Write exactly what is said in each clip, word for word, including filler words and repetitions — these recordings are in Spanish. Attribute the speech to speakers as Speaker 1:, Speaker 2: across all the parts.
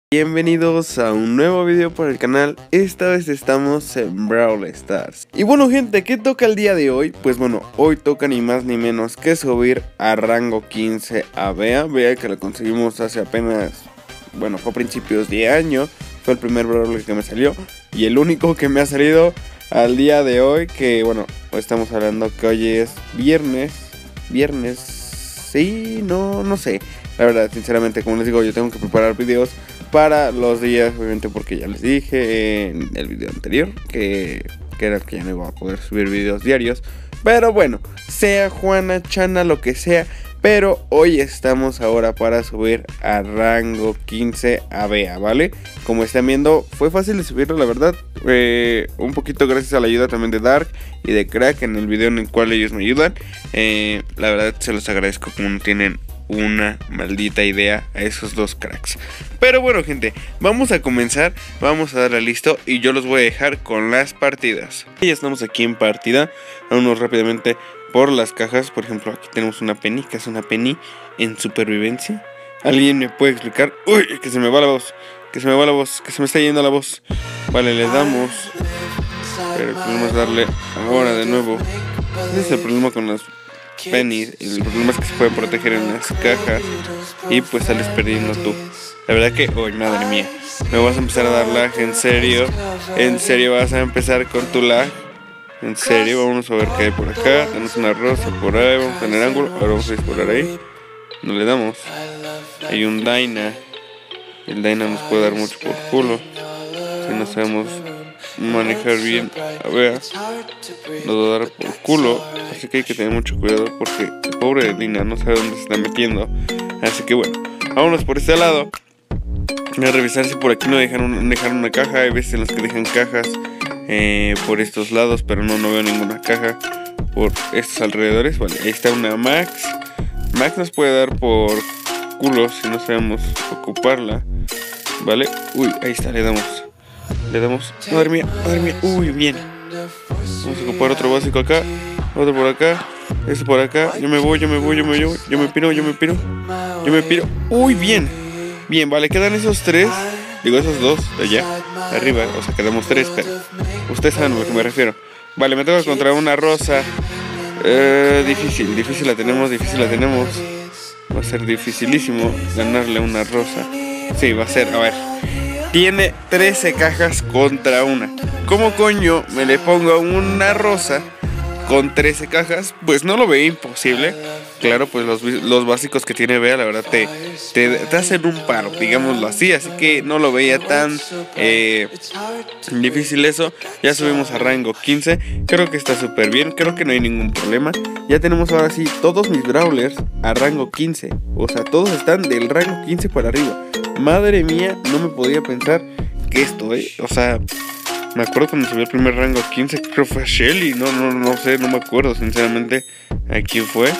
Speaker 1: Bienvenidos a un nuevo video por el canal. Esta vez estamos en Brawl Stars. Y bueno gente, ¿qué toca el día de hoy? Pues bueno, hoy toca ni más ni menos que subir a rango quince a Bea. Bea que la conseguimos hace apenas, bueno, fue a principios de año. Fue el primer Brawl que me salió y el único que me ha salido al día de hoy. Que bueno, hoy estamos hablando que hoy es viernes. Viernes, sí, no, no sé. La verdad, sinceramente, como les digo, yo tengo que preparar videos para los días, obviamente, porque ya les dije en el video anterior que, que era que ya no iba a poder subir videos diarios. Pero bueno, sea Juana, Chana, lo que sea, pero hoy estamos ahora para subir a rango quince a Bea, ¿vale? Como están viendo, fue fácil de subirlo, la verdad. eh, Un poquito gracias a la ayuda también de Dark y de Crack en el video en el cual ellos me ayudan. eh, La verdad se los agradezco como no tienen una maldita idea a esos dos cracks. Pero bueno gente, vamos a comenzar, vamos a darle listo y yo los voy a dejar con las partidas. Y ya estamos aquí en partida. Vámonos rápidamente por las cajas. Por ejemplo, aquí tenemos una Penny, que es una Penny en supervivencia. ¿Alguien me puede explicar? Uy, que se me va la voz, que se me va la voz, que se me está yendo la voz. Vale, le damos. Pero el problema es darle ahora de nuevo. Ese es el problema con las Penny. El problema es que se pueden proteger en las cajas y pues sales perdiendo tú. La verdad que, uy, madre mía, me vas a empezar a dar lag, en serio. En serio vas a empezar con tu lag. En serio, vamos a ver qué hay por acá. Tenemos una rosa por ahí, vamos a tener ángulo. Ahora vamos a disparar ahí. No le damos. Hay un Dyna. El Dyna nos puede dar mucho por culo si no sabemos manejar bien a Bea. Nos va a dar por culo, así que hay que tener mucho cuidado porque el pobre Dyna no sabe dónde se está metiendo. Así que bueno, vámonos por este lado. Voy a revisar si por aquí no dejan, un, dejan una caja. Hay veces en las que dejan cajas eh, por estos lados, pero no, no veo ninguna caja por estos alrededores. Vale, ahí está una Max. Max nos puede dar por culo si no sabemos ocuparla. Vale, uy, ahí está, le damos. Le damos, madre mía, madre mía, uy, bien. Vamos a ocupar otro básico acá, otro por acá, este por acá. Yo me voy, yo me voy, yo me voy, yo me piro, yo me piro, yo me piro. Uy, bien, bien, vale, quedan esos tres. Digo, esos dos de allá, arriba, o sea, quedamos tres, pero ustedes saben a lo que me refiero. Vale, me toca contra una rosa. eh, Difícil, difícil la tenemos, difícil la tenemos. Va a ser dificilísimo ganarle a una rosa. Sí, va a ser, a ver. Tiene trece cajas contra una. ¿Cómo coño me le pongo a una rosa con trece cajas? Pues no lo veía imposible. Claro, pues los, los básicos que tiene Bea, la verdad, te, te, te hacen un paro, digámoslo así. Así que no lo veía tan eh, difícil eso. Ya subimos a rango quince. Creo que está súper bien, creo que no hay ningún problema. Ya tenemos ahora sí todos mis brawlers a rango quince. O sea, todos están del rango quince para arriba. Madre mía, no me podía pensar que esto, eh, o sea, me acuerdo cuando subí el primer rango quince, creo que fue a Shelly, no, no, no sé, no me acuerdo sinceramente a quién fue.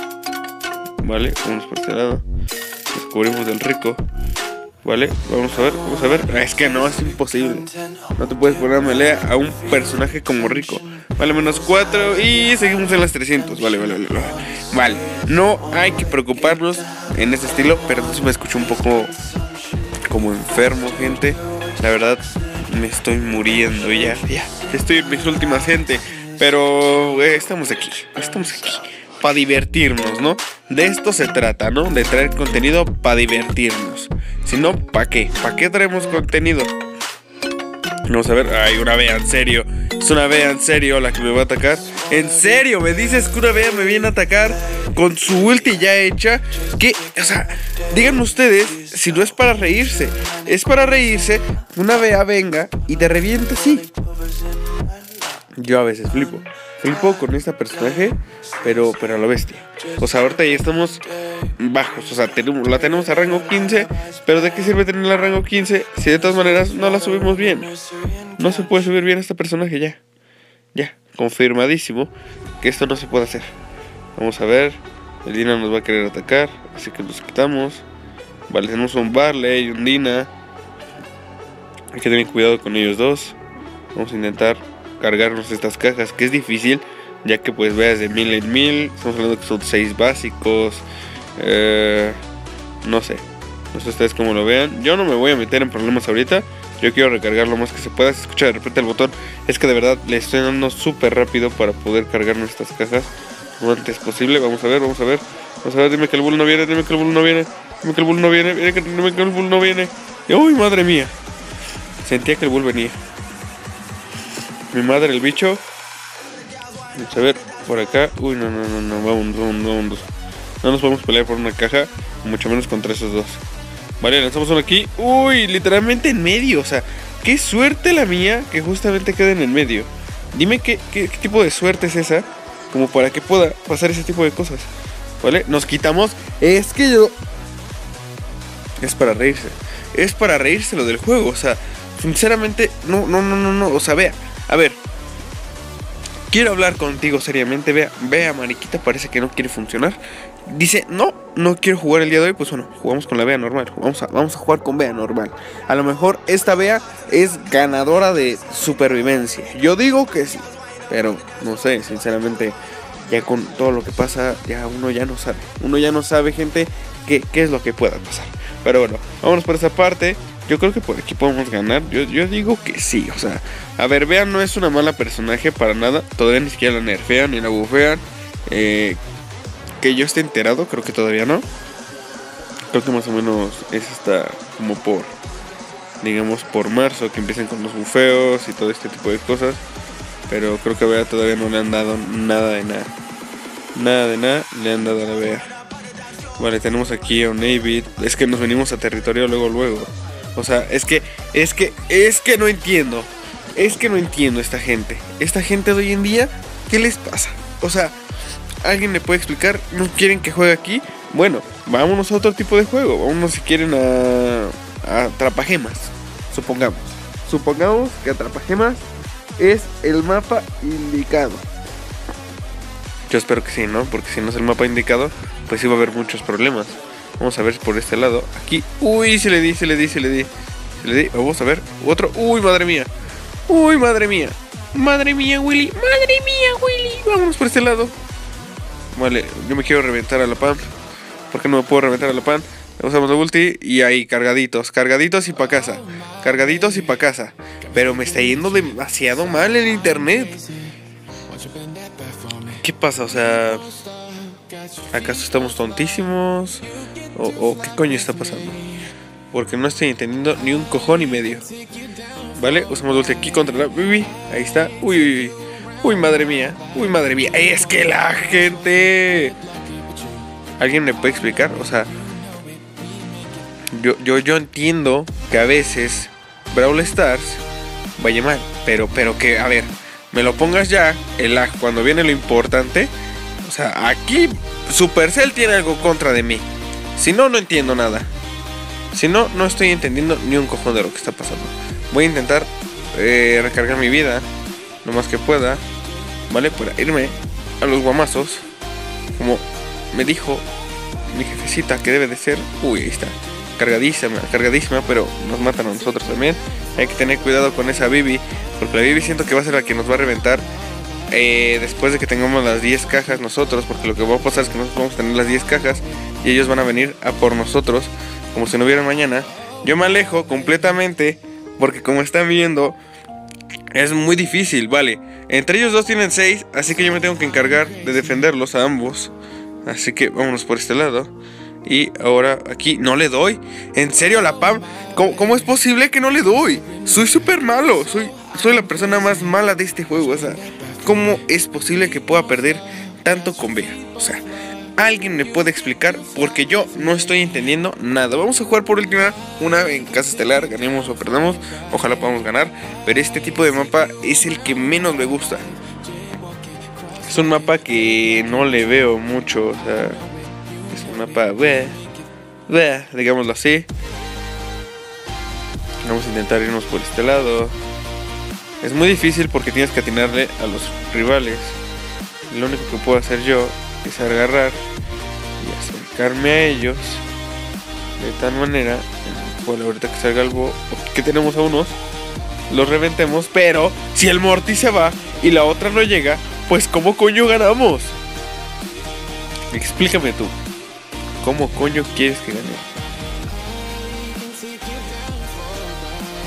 Speaker 1: Vale, vamos por este lado, descubrimos del rico. Vale, vamos a ver, vamos a ver. Es que no, es imposible. No te puedes poner a melee a un personaje como rico. Vale, menos cuatro y seguimos en las trescientos. Vale, vale, vale, vale. Vale, no hay que preocuparnos en ese estilo, pero entonces me escucho un poco como enfermo, gente. La verdad, me estoy muriendo ya, ya. Estoy en mis últimas, gente. Pero eh, estamos aquí, estamos aquí para divertirnos, ¿no? De esto se trata, ¿no? De traer contenido para divertirnos. Si no, ¿para qué? ¿Para qué traemos contenido? Vamos a ver, ay, una Bea, en serio. Es una Bea, en serio, la que me va a atacar. ¿En serio? ¿Me dices que una Bea me viene a atacar con su ulti ya hecha? ¿Qué? O sea, díganme ustedes si no es para reírse. Es para reírse, una Bea venga y te revienta así. Yo a veces flipo. Flipo con esta personaje, pero, pero a lo bestia. O sea, ahorita ya estamos bajos. O sea, tenemos, la tenemos a rango quince. Pero ¿de qué sirve tenerla a rango quince si de todas maneras no la subimos bien? No se puede subir bien a este personaje ya. Ya, confirmadísimo que esto no se puede hacer. Vamos a ver. El Dyna nos va a querer atacar, así que nos quitamos. Vale, tenemos un Barley y un Dyna. Hay que tener cuidado con ellos dos. Vamos a intentar cargarnos estas cajas, que es difícil, ya que pues veas de mil en mil. Estamos hablando que son seis básicos. eh, No sé, No sé ustedes cómo lo vean. Yo no me voy a meter en problemas ahorita. Yo quiero recargar lo más que se pueda. Se escucha de repente el botón. Es que de verdad le estoy dando súper rápido para poder cargar nuestras cajas lo antes posible. Vamos a ver, vamos a ver. Vamos a ver, dime que el bull no viene, dime que el bull no viene. Dime que el bull no viene, dime que, dime que el bull no viene. ¡Uy, madre mía! Sentía que el bull venía. Mi madre, el bicho. Vamos a ver, por acá. Uy, no, no, no, no, vamos, vamos, vamos. No nos podemos pelear por una caja, mucho menos contra esos dos. Vale, lanzamos uno aquí. Uy, literalmente en medio. O sea, qué suerte la mía que justamente quede en el medio. Dime qué, qué, qué tipo de suerte es esa, como para que pueda pasar ese tipo de cosas. Vale, nos quitamos. Es que yo... Es para reírse. Es para reírse lo del juego. O sea, sinceramente, no, no, no, no, no. O sea, vea, a ver. Quiero hablar contigo seriamente. Vea, vea, mariquita, parece que no quiere funcionar. Dice, no, no quiero jugar el día de hoy. Pues bueno, jugamos con la Bea normal. Vamos a, vamos a jugar con Bea normal. A lo mejor esta Bea es ganadora de supervivencia. Yo digo que sí, pero no sé, sinceramente, ya con todo lo que pasa, ya uno ya no sabe. Uno ya no sabe, gente, qué, qué es lo que pueda pasar. Pero bueno, vámonos por esa parte. Yo creo que por aquí podemos ganar. Yo, yo digo que sí, o sea, a ver, Bea no es una mala personaje para nada. Todavía ni siquiera la nerfean ni la bufean. Eh... Que yo esté enterado, creo que todavía no. Creo que más o menos es hasta como por, digamos, por marzo que empiecen con los bufeos y todo este tipo de cosas. Pero creo que a Bea todavía no le han dado nada de nada. Nada de nada le han dado a la Bea. Vale, tenemos aquí a un Navy. Es que nos venimos a territorio luego, luego. O sea, es que, es que, es que no entiendo. Es que no entiendo esta gente. Esta gente de hoy en día, ¿qué les pasa? O sea... ¿Alguien me puede explicar? ¿No quieren que juegue aquí? Bueno, vámonos a otro tipo de juego. Vámonos si quieren a, a Atrapagemas. Supongamos. Supongamos que Atrapagemas es el mapa indicado. Yo espero que sí, ¿no? Porque si no es el mapa indicado, pues sí va a haber muchos problemas. Vamos a ver por este lado. Aquí. Uy, se le di, se le di, se le di. Se le di. Vamos a ver. Otro. Uy, madre mía. Uy, madre mía. Madre mía, Willy. Madre mía, Willy. Vámonos por este lado. Vale, yo me quiero reventar a la pan. ¿Por qué no me puedo reventar a la pan? Usamos la ulti y ahí, cargaditos, cargaditos y pa' casa. Cargaditos y pa' casa. Pero me está yendo demasiado mal el internet. ¿Qué pasa? O sea, ¿acaso estamos tontísimos? ¿O, o qué coño está pasando? Porque no estoy entendiendo ni un cojón y medio. Vale, usamos la ulti aquí contra la Bibi. Ahí está. Uy, uy, uy. Uy, madre mía, uy, madre mía. Es que la gente... ¿Alguien me puede explicar? O sea, yo, yo, yo entiendo que a veces Brawl Stars vaya mal, pero, pero que, a ver, me lo pongas ya, el lag, cuando viene lo importante. O sea, aquí Supercell tiene algo contra de mí. Si no, no entiendo nada. Si no, no estoy entendiendo ni un cojón de lo que está pasando. Voy a intentar eh, recargar mi vida lo más que pueda, ¿vale? Para irme a los guamazos, como me dijo mi jefecita que debe de ser. Uy, ahí está, cargadísima, cargadísima, pero nos matan a nosotros también. Hay que tener cuidado con esa Bibi, porque la Bibi siento que va a ser la que nos va a reventar eh, después de que tengamos las diez cajas nosotros, porque lo que va a pasar es que nosotros vamos a tener las diez cajas y ellos van a venir a por nosotros como si no hubiera mañana. Yo me alejo completamente, porque como están viendo, es muy difícil, vale. Entre ellos dos tienen seis, así que yo me tengo que encargar de defenderlos a ambos. Así que vámonos por este lado. Y ahora aquí no le doy. ¿En serio la Pam? ¿Cómo, cómo es posible que no le doy? Soy súper malo. Soy, soy la persona más mala de este juego. O sea, ¿cómo es posible que pueda perder tanto con Bea? O sea, ¿alguien me puede explicar? Porque yo no estoy entendiendo nada. Vamos a jugar por última una en Casa Estelar. Ganemos o perdamos, ojalá podamos ganar. Pero este tipo de mapa es el que menos me gusta. Es un mapa que no le veo mucho. O sea, es un mapa bleh, bleh, digámoslo así. Vamos a intentar irnos por este lado. Es muy difícil porque tienes que atinarle a los rivales. Lo único que puedo hacer yo es agarrar y acercarme a ellos de tal manera en la cual ahorita que salga el bo, que tenemos a unos, los reventemos. Pero si el Morty se va y la otra no llega, pues ¿cómo coño ganamos? Explícame tú, ¿cómo coño quieres que gane?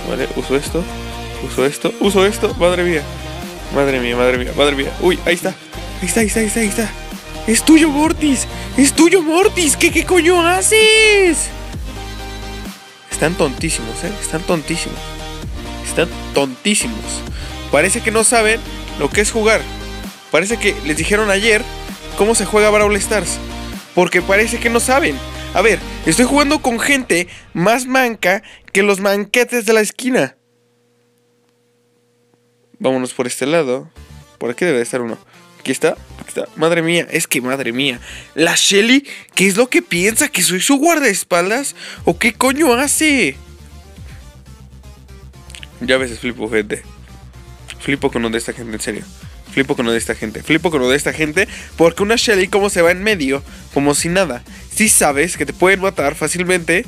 Speaker 1: Vale, uso esto. Uso esto, uso esto. Madre mía. Madre mía, madre mía, madre mía. Uy, ahí está. Ahí está, ahí está, ahí está, ahí está. Es tuyo, Mortis. Es tuyo, Mortis. ¿Qué, qué coño haces? Están tontísimos, eh. Están tontísimos. Están tontísimos. Parece que no saben lo que es jugar. Parece que les dijeron ayer cómo se juega Brawl Stars. Porque parece que no saben. A ver, estoy jugando con gente más manca que los manquetes de la esquina. Vámonos por este lado. Por aquí debe de estar uno. Aquí está, aquí está. Madre mía, es que madre mía. La Shelly, ¿qué es lo que piensa? ¿Que soy su guardaespaldas? ¿O qué coño hace? Ya a veces flipo, gente. Flipo con uno de esta gente, en serio. Flipo con uno de esta gente. Flipo con uno de esta gente. Porque una Shelly como se va en medio, como si nada. Si sabes que te pueden matar fácilmente.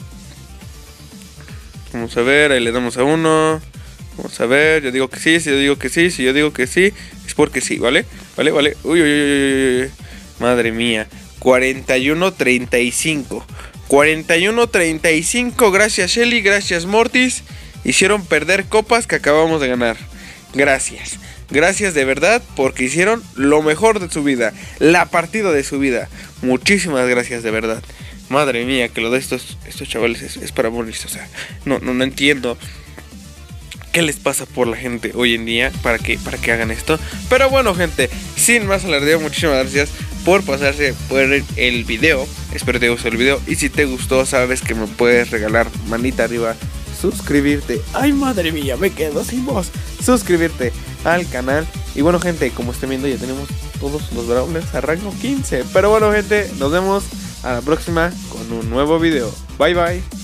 Speaker 1: Vamos a ver, ahí le damos a uno. Vamos a ver, yo digo que sí, si yo digo que sí, si yo digo que sí, es porque sí, ¿vale? Vale, vale. Uy, uy, uy, uy. Madre mía. cuarenta y uno treinta y cinco. cuarenta y uno treinta y cinco. Gracias, Shelly. Gracias, Mortis. Hicieron perder copas que acabamos de ganar. Gracias. Gracias de verdad porque hicieron lo mejor de su vida. La partida de su vida. Muchísimas gracias de verdad. Madre mía, que lo de estos, estos chavales es, es para morirse. O sea, no, no, no entiendo qué les pasa por la gente hoy en día para que, para que hagan esto. Pero bueno, gente, sin más alardeo, muchísimas gracias por pasarse por el video. Espero te gustó el video. Y si te gustó, sabes que me puedes regalar manita arriba, suscribirte. Ay, madre mía, me quedo sin voz. Suscribirte al canal. Y bueno, gente, como estén viendo, ya tenemos todos los brawlers a rango quince. Pero bueno, gente, nos vemos a la próxima con un nuevo video. Bye, bye.